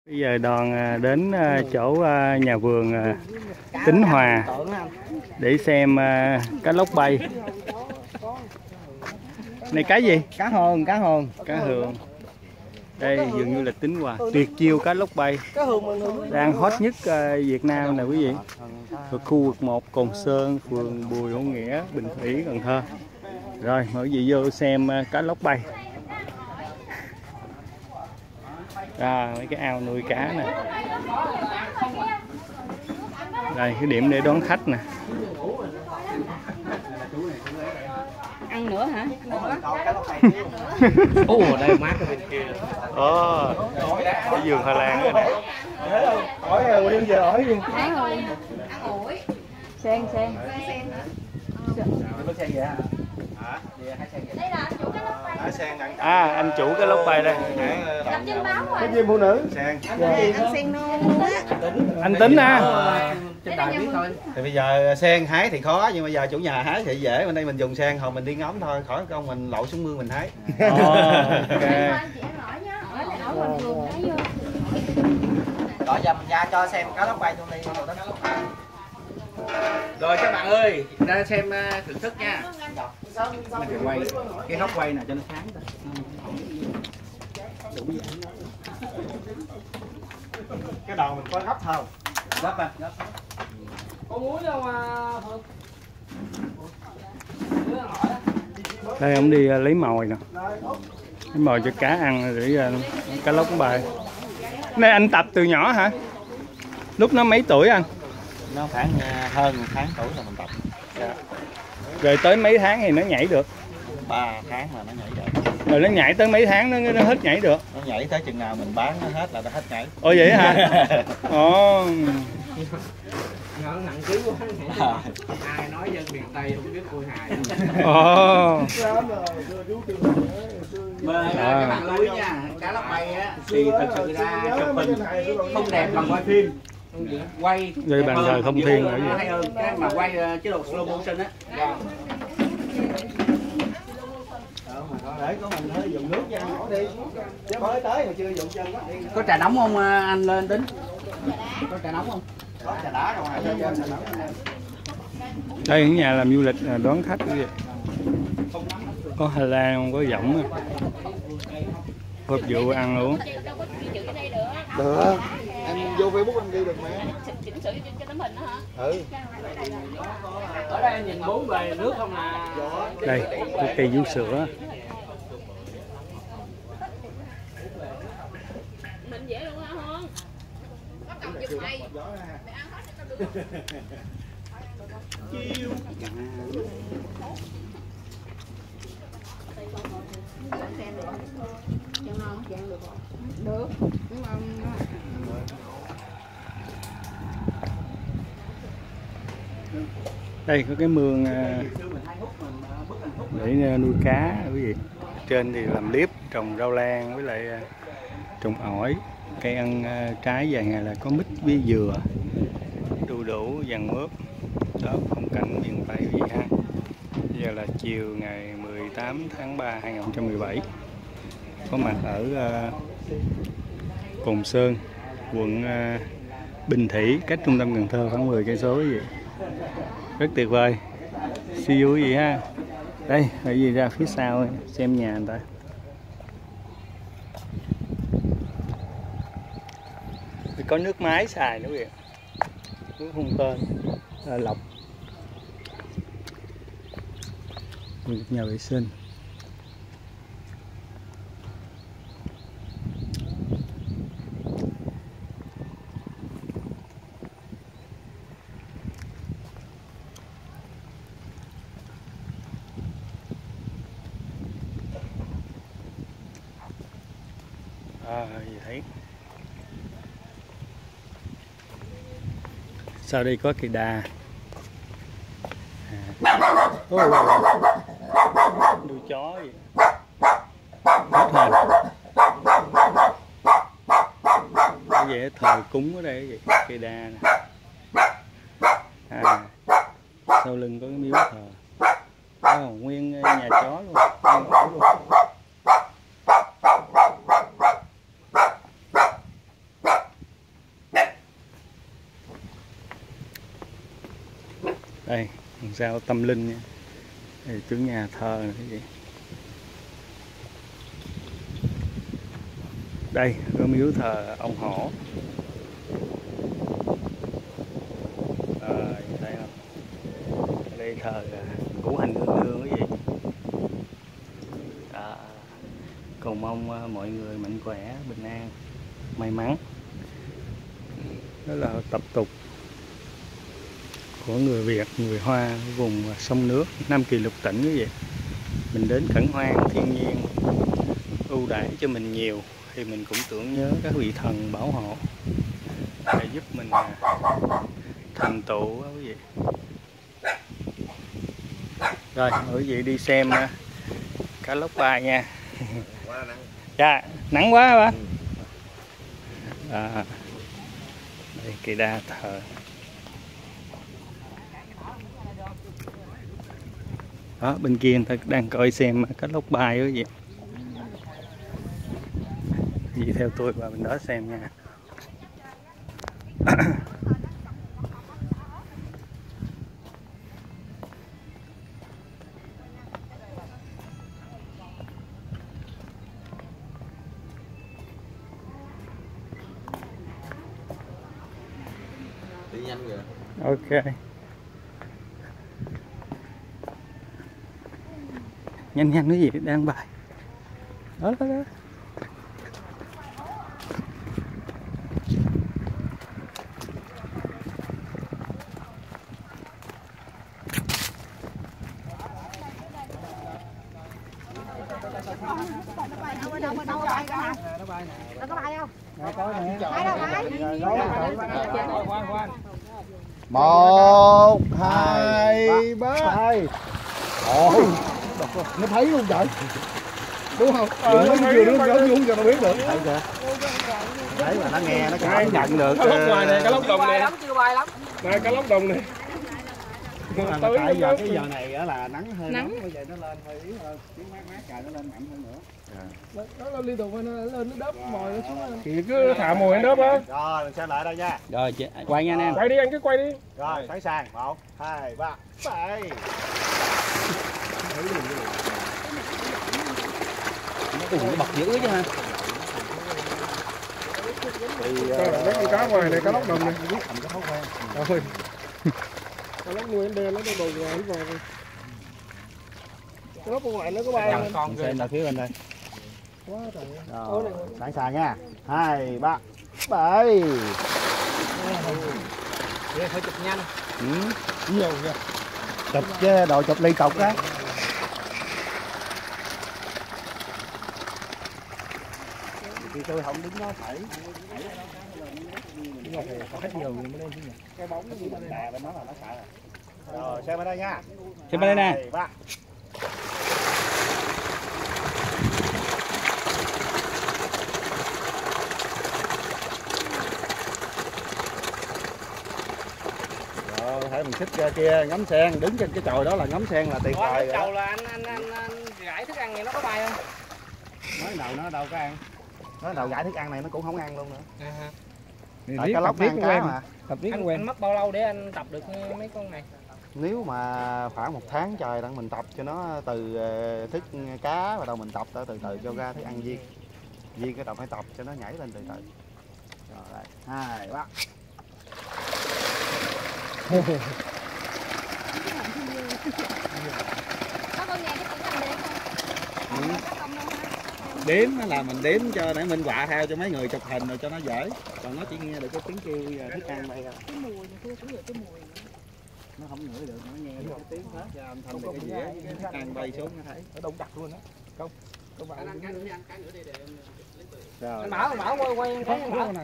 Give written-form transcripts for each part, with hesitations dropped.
Bây giờ đoàn đến chỗ nhà vườn Tính Hòa để xem cá lóc bay. Này cá gì? Cá hường, cá hường. Cá hường. Đây dường như là Tính Hòa, tuyệt chiêu cá lóc bay. Đang hot nhất Việt Nam nè quý vị. Thuộc khu vực 1 Cồn Sơn, phường Bùi Hữu Nghĩa, Bình Thủy, Cần Thơ. Rồi mời quý vị vô xem cá lóc bay. Mấy cái ao nuôi cá nè. Đây cái điểm để đón khách nè. Ăn nữa hả? Ồ, đây mát ở bên kia. Cái vườn Hà Lan đó nè. Hỏi nguyên giờ hỏi luôn. Ăn ủi. Sen. Có sen vậy hả? Đây là anh chủ cái lóc bay. Anh chủ cái lóc bay đây. Đặt trên báo rồi. Cái gì phụ nữ? Sen. Anh sen non á. Anh Tính ha. Trên đài biết thôi. Thì bây giờ sen hái thì khó, nhưng bây giờ chủ nhà hái thì dễ. Bên đây mình dùng sen hồi mình đi ngắm thôi, khỏi công mình lội xuống mương mình hái. Gọi giờ mình ra cho xem cá lóc bay luôn đi. Rồi các bạn ơi, ra xem thưởng thức nha. Mình phải quay cái góc quay nào cho nó sáng ta. Đủ vậy. Cái đầu mình có gấp không? Gấp à, gấp. Có muối đâu mà. Đây ông đi lấy mồi nè. Lấy mồi cho cá ăn để cá lóc bay. Này anh tập từ nhỏ hả? Lúc nó mấy tuổi anh? Nó khoảng hơn 1 tháng tuổi là mình tập. Rồi tới mấy tháng thì nó nhảy được? 3 tháng là nó nhảy được. Rồi nó nhảy tới mấy tháng nó hết nhảy được? Nó nhảy tới chừng nào mình bán nó hết là nó hết nhảy. Ồ vậy hả? Nặng ký quá. Ai nói dân miền Tây không biết cô hài. Các bạn lưu ý nha, cá lóc bay á thì thật sự ra chụp hình không đẹp bằng quay phim. Quay đây bàn giờ không thiên nữa hay hơn cái mà quay chế độ slow motion á. Để của mình hơi dùng nước cho nhỏ đi. Chứ mới tới mà chưa dùng chân quá đi. Có trà nóng không anh lên Tính? Có trà nóng không? Có trà đá đâu mà. Đây ở nhà làm du lịch đón khách cái gì? Có Hà Lan không, có giọng phục vụ ăn luôn. Được. Anh vô Facebook anh ghi được mà. Chỉnh sửa cho tấm hình đó hả? Ừ. Ở đây anh nhìn 4 bề nước không à? Đây cái cây vú sữa. Mình dễ luôn hả Hương? Có cầm giùm mày. Mày ăn hết cho tao được. Chiêu. Được. Đây có cái mương để nuôi cá quý vị. Trên thì làm liếp, trồng rau lan với lại trồng ổi, cây ăn trái dài ngày là có mít với dừa, đu đủ, vàng mướp. Đó phong cảnh miền Tây quý vị ha. Bây giờ là chiều ngày 18 tháng 3 2017. Có mặt ở Cồn Sơn, quận Bình Thủy, cách trung tâm Cần Thơ khoảng 10 cây số quý vị. Rất tuyệt vời. See you quý vị ha. Đây, ở gì ra phía sau xem nhà người ta. Có nước máy xài nữa kìa. Nước không tên lọc. Nhà vệ sinh. Gì thấy sau đây có cây đa nuôi chó gì hết hồn. Cái gì thờ cúng ở đây vậy, cây đa nè. Sau lưng có cái miếu thờ. Nguyên nhà chó luôn. Đây, sao tâm linh nha. Đây, chủ nhà thờ này, cái gì? Đây, có miếu thờ ông Hổ. Thấy không? Đây thờ Ngũ Hành Nương Nương cái gì? Cầu mong mọi người mạnh khỏe, bình an, may mắn. Đó là tập tục của người Việt, người Hoa vùng sông nước Nam Kỳ Lục Tỉnh cái gì. Mình đến khẩn hoang thiên nhiên ưu đãi cho mình nhiều thì mình cũng tưởng nhớ các vị thần bảo hộ để giúp mình thành tựu quý vị. Rồi mời quý vị đi xem cá lóc bài nha. Dạ, nắng quá hả bà? Đây cây đa thờ. Đó, bên kia người ta đang coi xem cá lóc bài đó gì. Đi theo tôi vào bên đó xem nha. Đi nhanh rồi. Ok. Nhanh nhanh cái gì đang bài. Đó đó đó. Một, hai, ba. Ôi, nó thấy luôn trời. Đúng không? Nó vừa nó vuông cho nó biết được. Thấy chưa? Thấy mà nó nghe nó cảm nhận được. Cá lóc ngoài này, cá lóc đồng này. Chưa bay lắm. Này, cá lóc đồng này. Tại giờ cái giờ này là nắng hơi Nắng. nóng, bây giờ nó lên hơi yếu hơn, tiếng mát mát trời nó lên mạnh hơn nữa. Nó lên liên tục, nó lên nó đớp mồi nó xuống. Thì cứ thả mồi nó đớp á. Rồi mình xem lại đây nha. Rồi quay nha anh em. Quay đi anh, cứ quay đi. Rồi thấy sang 1, 2, 3, 7. Nó bật dữ chứ ha. Mấy con cá ngoài này, cá lóc đồng này. Rồi. Cá lóc nuôi đen nó đầu ngoài vào. Cá lóc ngoài nó có ba Con xem là phía bên đây. quá trời. Rồi, sẵn sàng nha. 2, 3, 7. Vậy phải chụp nhanh. Nhiều nha. Chụp chứ đồ chụp liên tục á. Thì tôi không đứng nó phải. Hết nhiều mới lên chứ nhỉ. Cái bóng nó bên đó là nó xả rồi. Rồi xem ở đây nha. Xem bên đây nè. 2, 3. Rồi thấy mình xích ra kia ngắm sen, đứng trên cái chòi đó là ngắm sen là tuyệt vời rồi. Đầu là anh rải thức ăn này nó có bay không? Nói đầu nó đâu có ăn. Nói đầu gãi thức ăn này nó cũng không ăn luôn nữa. Thì Tại cá lóc ăn cá mà. Tập biết Anh quen. mất bao lâu để anh tập được mấy con này? Nếu mà khoảng 1 tháng trời đang mình tập cho nó từ thức cá bắt đầu mình tập từ từ cho ra thức ăn viên. Viên cái đầu phải tập cho nó nhảy lên từ từ. Rồi đây, 2, 3. Có con nghe cái tiếng anh đấy không? Đếm là mình đếm cho để minh họa theo cho mấy người chụp hình rồi cho nó dễ. Còn nó chỉ nghe được cái tiếng kêu thức ăn đây thôi. Cái mùi mà thua xuống rồi cái mùi. Nó không ngửi được, nó nghe được cái tiếng hết cho âm thanh được cái dĩa cái thức ăn bay xuống nó thấy. Nó đông chặt luôn á. Không. Các bạn Anh cái nữa đi anh, cái nữa đi để em rồi. anh Bảo quay cái anh Bảo.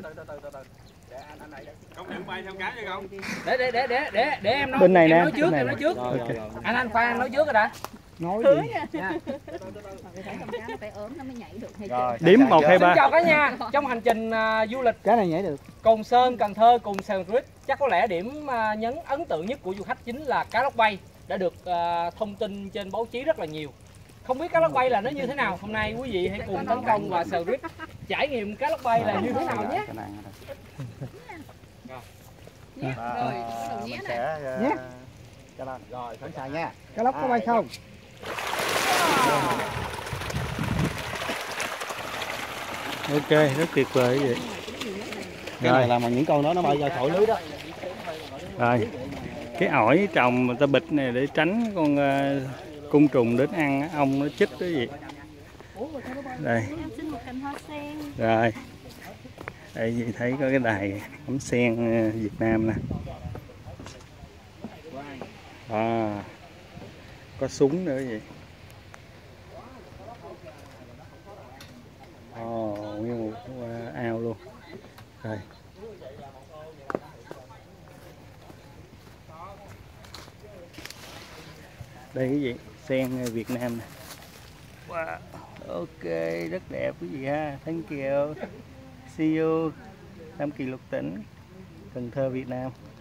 Không em bay theo cá hay không? Để em nói. Bên này em nè, nói trước, bên này em nói nè. trước. Ok. Anh khoan nói trước rồi đã. nói Thứ gì? nha. Phải thấy con cá nó phải ốm nó mới nhảy được hay Rồi, chưa? Đếm 1, 2, Xin 3. chào cả nhà. Trong hành trình du lịch Cá này nhảy được. Cồn Sơn, Cần Thơ cùng Sài Gòn, chắc có lẽ điểm nhấn ấn tượng nhất của du khách chính là cá lóc bay, đã được thông tin trên báo chí rất là nhiều. Không biết cá lóc bay là nó như thế nào, hôm nay quý vị hãy cùng Tấn Công và Sài Gòn trải nghiệm cá lóc bay là như thế nào nhé. Nhé. Rồi, cái đầu nhé mình này. sẽ cho lên. Rồi, sẵn sàng nha. Cá lóc có bay không? Ok, rất tuyệt vời vậy. Cái này là mà những con đó nó bay ra khỏi lưới đó. Rồi, cái ổi trồng người ta bịch này để tránh con côn trùng đến ăn, ong nó chích cái gì. Đây. Em xin một cành hoa sen. Rồi. Đây chị thấy có cái đài ngắm sen Việt Nam nè. À, có súng nữa vậy. Ồ, nguyên một ao luôn. Rồi. Đây cái gì? Sen Việt Nam nè. Wow. Ok, rất đẹp quý vị ha. Thank you. See you. Nam Kỳ Lục Tỉnh, Cần Thơ, Việt Nam.